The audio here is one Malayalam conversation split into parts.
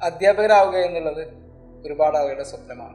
അധ്യാപകരാവുക എന്നുള്ളത് ഒരുപാട് ആളുകളുടെ സ്വപ്നമാണ്.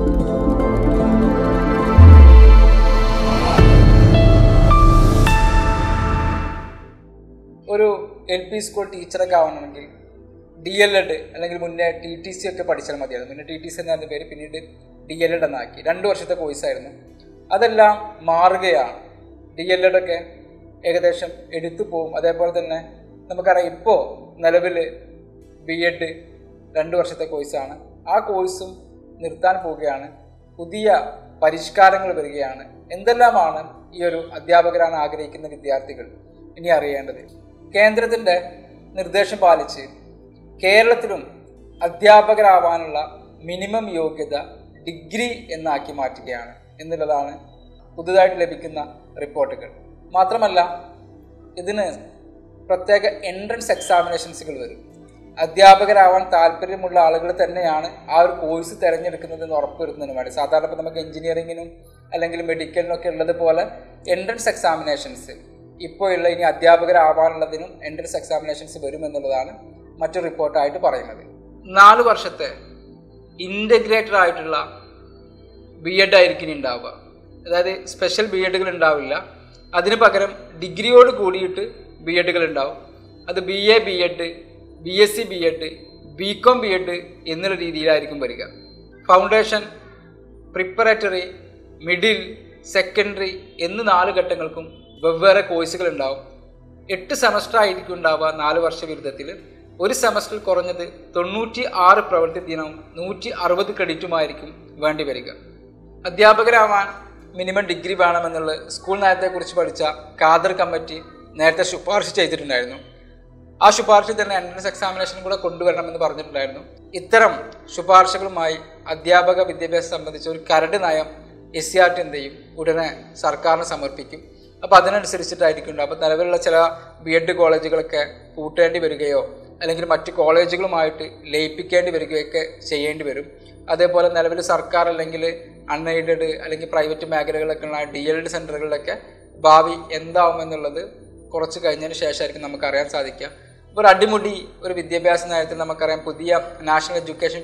ഒരു LP സ്കൂൾ ടീച്ചറൊക്കെ ആവണമെങ്കിൽ DLED അല്ലെങ്കിൽ മുന്നേ TTC ഒക്കെ പഠിച്ചാൽ മതിയായിരുന്നു. മുന്നേ TTC എന്നായിരുന്നു പേര്, പിന്നീട് DLED എന്നാക്കി. 2 വർഷത്തെ കോഴ്സായിരുന്നു. അതെല്ലാം മാറുകയാണ്. DLED ഒക്കെ ഏകദേശം എടുത്തു പോകും. അതേപോലെ തന്നെ നമുക്കറിയാം ഇപ്പോൾ നിലവിൽ B.Ed 2 വർഷത്തെ കോഴ്സാണ്. ആ കോഴ്സും നിർത്താൻ പോവുകയാണ്. പുതിയ പരിഷ്കാരങ്ങൾ വരികയാണ്. എന്തെല്ലാമാണ് ഈ ഒരു അധ്യാപകരാണ് ആഗ്രഹിക്കുന്ന വിദ്യാർത്ഥികൾ ഇനി അറിയേണ്ടത്? കേന്ദ്രത്തിൻ്റെ നിർദ്ദേശം പാലിച്ച് കേരളത്തിലും അധ്യാപകരാവാനുള്ള മിനിമം യോഗ്യത ഡിഗ്രി എന്നാക്കി മാറ്റുകയാണ് എന്നുള്ളതാണ് പുതുതായിട്ട് ലഭിക്കുന്ന റിപ്പോർട്ടുകൾ. മാത്രമല്ല ഇതിന് പ്രത്യേക എൻട്രൻസ് എക്സാമിനേഷൻസുകൾ വരും. അധ്യാപകരാവാൻ താല്പര്യമുള്ള ആളുകൾ തന്നെയാണ് ആ ഒരു കോഴ്സ് തിരഞ്ഞെടുക്കുന്നതെന്ന് ഉറപ്പുവരുത്തുന്നതിന് വേണ്ടി. സാധാരണ ഇപ്പോൾ നമുക്ക് എഞ്ചിനീയറിങ്ങിനും അല്ലെങ്കിൽ മെഡിക്കലിനൊക്കെ ഉള്ളതുപോലെ എൻട്രൻസ് എക്സാമിനേഷൻസ് ഇപ്പോൾ ഉള്ള ഇനി അധ്യാപകരാവാനുള്ളതിനും എൻട്രൻസ് എക്സാമിനേഷൻസ് വരുമെന്നുള്ളതാണ് മറ്റൊരു റിപ്പോർട്ടായിട്ട് പറയുന്നത്. 4 വർഷത്തെ ഇൻ്റഗ്രേറ്റഡ് ആയിട്ടുള്ള B.Ed ആയിരിക്കും ഉണ്ടാവുക. അതായത് സ്പെഷ്യൽ B.Edകൾ ഉണ്ടാവില്ല. അതിന് പകരം ഡിഗ്രിയോട് കൂടിയിട്ട് B.Edകൾ ഉണ്ടാവും. അത് BA B.Ed, BSc B.Ed, BCom B.Ed എന്നുള്ള രീതിയിലായിരിക്കും വരിക. ഫൗണ്ടേഷൻ, പ്രിപ്പറേറ്ററി, മിഡിൽ, സെക്കൻഡറി എന്ന് 4 ഘട്ടങ്ങൾക്കും വെവ്വേറെ കോഴ്സുകൾ ഉണ്ടാവും. 8 സെമസ്റ്റർ ആയിരിക്കും ഉണ്ടാവുക 4 വർഷ ബിരുദത്തിൽ. ഒരു സെമസ്റ്ററിൽ കുറഞ്ഞത് 96 പ്രവൃത്തി ദിനവും 160 ക്രെഡിറ്റുമായിരിക്കും വേണ്ടി വരിക. അധ്യാപകരാവാൻ മിനിമം ഡിഗ്രി വേണമെന്നുള്ള സ്കൂൾ നയത്തെക്കുറിച്ച് പഠിച്ച കാദർ കമ്മിറ്റി നേരത്തെ ശുപാർശ ചെയ്തിട്ടുണ്ടായിരുന്നു. ആ ശുപാർശ തന്നെ എൻട്രൻസ് എക്സാമിനേഷൻ കൂടെ കൊണ്ടുവരണമെന്ന് പറഞ്ഞിട്ടുണ്ടായിരുന്നു. ഇത്തരം ശുപാർശകളുമായി അധ്യാപക വിദ്യാഭ്യാസം സംബന്ധിച്ച ഒരു കരട് നയം SCERT എന്ത് ചെയ്യും, ഉടനെ സർക്കാരിന് സമർപ്പിക്കും. അപ്പോൾ അതിനനുസരിച്ചിട്ടായിരിക്കും ഉണ്ടാവും. അപ്പോൾ നിലവിലുള്ള ചില B.Ed കോളേജുകളൊക്കെ പൂട്ടേണ്ടി വരികയോ അല്ലെങ്കിൽ മറ്റ് കോളേജുകളുമായിട്ട് ലയിപ്പിക്കേണ്ടി വരികയൊക്കെ ചെയ്യേണ്ടി വരും. അതേപോലെ നിലവിൽ സർക്കാർ അല്ലെങ്കിൽ അൺഎയ്ഡഡ് അല്ലെങ്കിൽ പ്രൈവറ്റ് മേഖലകളിലൊക്കെയുള്ള DLED സെൻ്ററുകളിലൊക്കെ ഭാവി എന്താവുമെന്നുള്ളത് കുറച്ച് കഴിഞ്ഞതിന് ശേഷമായിരിക്കും നമുക്കറിയാൻ സാധിക്കുക. ഇപ്പോൾ ഒരു അടിമുടി ഒരു വിദ്യാഭ്യാസ നയത്തിൽ നമുക്കറിയാം പുതിയ നാഷണൽ എഡ്യൂക്കേഷൻ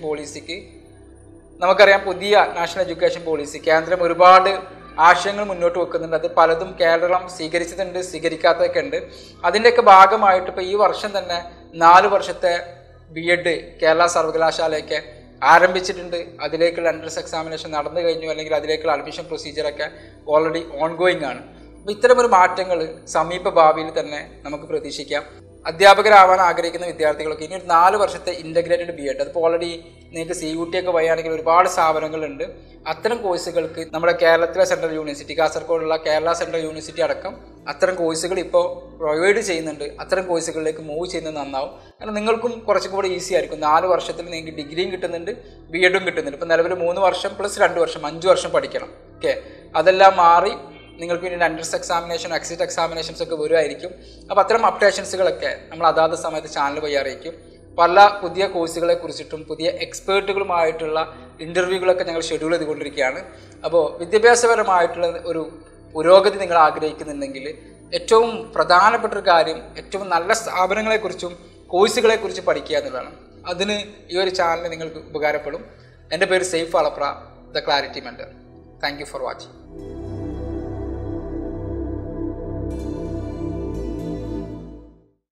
പോളിസി കേന്ദ്രം ഒരുപാട് ആശയങ്ങൾ മുന്നോട്ട് വെക്കുന്നുണ്ട്. അത് പലതും കേരളം സ്വീകരിച്ചിട്ടുണ്ട്, സ്വീകരിക്കാത്തതൊക്കെ ഉണ്ട്. അതിൻ്റെയൊക്കെ ഭാഗമായിട്ട് ഇപ്പോൾ ഈ വർഷം തന്നെ 4 വർഷത്തെ B.Ed കേരള സർവകലാശാലയൊക്കെ ആരംഭിച്ചിട്ടുണ്ട്. അതിലേക്കുള്ള എൻട്രൻസ് എക്സാമിനേഷൻ നടന്നു കഴിഞ്ഞു, അല്ലെങ്കിൽ അതിലേക്കുള്ള അഡ്മിഷൻ പ്രൊസീജിയറൊക്കെ ഓൾറെഡി ഓൺഗോയിങ് ആണ്. അപ്പോൾ ഇത്തരമൊരു മാറ്റങ്ങൾ സമീപ ഭാവിയിൽ തന്നെ നമുക്ക് പ്രതീക്ഷിക്കാം. അധ്യാപകരാവാൻ ആഗ്രഹിക്കുന്ന വിദ്യാർത്ഥികൾക്ക് ഇനി ഒരു 4 വർഷത്തെ ഇൻ്റഗ്രേറ്റഡ് B.Ed, അതിപ്പോൾ ഓൾറെഡി നിങ്ങൾക്ക് CUT ഒക്കെ വഴിയാണെങ്കിൽ ഒരുപാട് സ്ഥാപനങ്ങളുണ്ട്. അത്തരം കോഴ്സുകൾക്ക് നമ്മുടെ കേരളത്തിലെ സെൻട്രൽ യൂണിവേഴ്സിറ്റി, കാസർഗോഡുള്ള കേരള സെൻട്രൽ യൂണിവേഴ്സിറ്റി അടക്കം അത്തരം കോഴ്സുകൾ ഇപ്പോൾ പ്രൊവൈഡ് ചെയ്യുന്നുണ്ട്. അത്തരം കോഴ്സുകളിലേക്ക് മൂവ് ചെയ്യുന്നത് നന്നാവും. കാരണം നിങ്ങൾക്കും കുറച്ചും കൂടെ ഈസി ആയിരിക്കും. 4 വർഷത്തിൽ നിങ്ങൾക്ക് ഡിഗ്രിയും കിട്ടുന്നുണ്ട്, B.Edഉം കിട്ടുന്നുണ്ട്. ഇപ്പോൾ നിലവിൽ 3 വർഷം പ്ലസ് 2 വർഷം 5 വർഷം പഠിക്കണം. ഓക്കെ, അതെല്ലാം മാറി നിങ്ങൾക്ക് പിന്നെ എൻട്രൻസ് എക്സാമിനേഷൻ, എക്സിറ്റ് എക്സാമിനേഷൻസ് ഒക്കെ വരുമായിരിക്കും. അപ്പോൾ അത്തരം അപ്ഡേഷൻസുകളൊക്കെ നമ്മൾ അതാത് സമയത്ത് ചാനൽ വഴി അറിയിക്കും. പല പുതിയ കോഴ്സുകളെ കുറിച്ചിട്ടും പുതിയ എക്സ്പേർട്ടുകളുമായിട്ടുള്ള ഇൻ്റർവ്യൂകളൊക്കെ ഞങ്ങൾ ഷെഡ്യൂൾ ചെയ്തുകൊണ്ടിരിക്കുകയാണ്. അപ്പോൾ വിദ്യാഭ്യാസപരമായിട്ടുള്ള ഒരു പുരോഗതി നിങ്ങൾ ആഗ്രഹിക്കുന്നുണ്ടെങ്കിൽ ഏറ്റവും പ്രധാനപ്പെട്ട ഒരു കാര്യം ഏറ്റവും നല്ല സ്ഥാപനങ്ങളെക്കുറിച്ചും കോഴ്സുകളെക്കുറിച്ച് പഠിക്കുക എന്നുള്ളതാണ്. അതിന് ഈ ഒരു ചാനൽ നിങ്ങൾക്ക് ഉപകാരപ്പെടും. എൻ്റെ പേര് Saif Alapra, the clarity mentor. Thank you for watching.